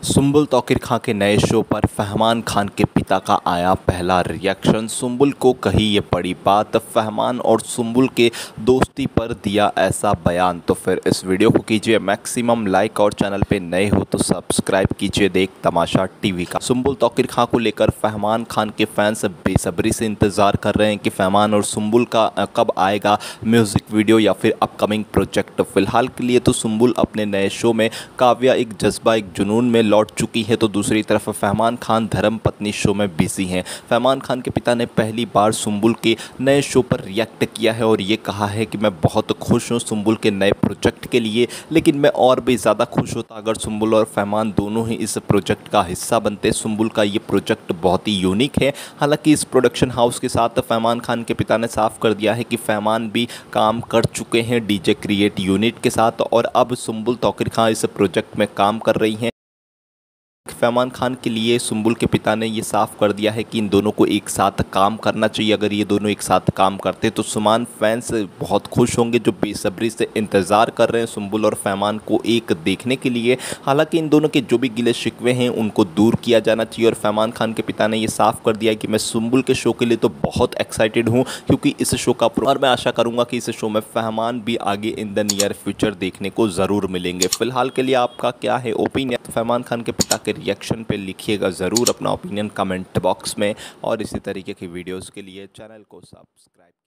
सुम्बुल तौकीर खां के नए शो पर फहमान खान के पिता का आया पहला रिएक्शन। सुम्बुल को कही ये बड़ी बात, फहमान और सुम्बुल के दोस्ती पर दिया ऐसा बयान। तो फिर इस वीडियो को कीजिए मैक्सिमम लाइक और चैनल पे नए हो तो सब्सक्राइब कीजिए देख तमाशा टीवी का। सुम्बुल तौकीर खां को लेकर फहमान खान के फैंस बेसब्री से इंतज़ार कर रहे हैं कि फहमान और सुम्बुल का कब आएगा म्यूज़िक वीडियो या फिर अपकमिंग प्रोजेक्ट। फिलहाल के लिए तो सुम्बुल अपने नए शो में काव्या एक जज्बा एक जुनून में लौट चुकी है, तो दूसरी तरफ फहमान खान धर्मपत्नी शो में बिजी हैं। फहमान खान के पिता ने पहली बार सुम्बुल के नए शो पर रिएक्ट किया है और ये कहा है कि मैं बहुत खुश हूँ सुम्बुल के नए प्रोजेक्ट के लिए, लेकिन मैं और भी ज़्यादा खुश होता अगर सुम्बुल और फहमान दोनों ही इस प्रोजेक्ट का हिस्सा बनते। सुम्बुल का ये प्रोजेक्ट बहुत ही यूनिक है। हालांकि इस प्रोडक्शन हाउस के साथ फहमान खान के पिता ने साफ कर दिया है कि फहमान भी काम कर चुके हैं डीजे क्रिएट यूनिट के साथ और अब सुम्बुल तौकीर खां इस प्रोजेक्ट में काम कर रही हैं। फहमान खान के लिए सुम्बुल के पिता ने ये साफ कर दिया है कि इन दोनों को एक साथ काम करना चाहिए। अगर ये दोनों एक साथ काम करते तो सुमान फैंस बहुत खुश होंगे, जो बेसब्री से इंतज़ार कर रहे हैं सुम्बुल और फहमान को एक देखने के लिए। हालांकि इन दोनों के जो भी गिले शिकवे हैं उनको दूर किया जाना चाहिए और फहमान खान के पिता ने ये साफ कर दिया है कि मैं सुम्बुल के शो के लिए तो बहुत एक्साइटेड हूँ, क्योंकि इस शो का और मैं आशा करूँगा कि इस शो में फहमान भी आगे इन द नियर फ्यूचर देखने को ज़रूर मिलेंगे। फिलहाल के लिए आपका क्या है ओपिनियन, तो फहमान खान के पिता के रिएक्शन पे लिखिएगा ज़रूर अपना ओपिनियन कमेंट बॉक्स में और इसी तरीके की वीडियोस के लिए चैनल को सब्सक्राइब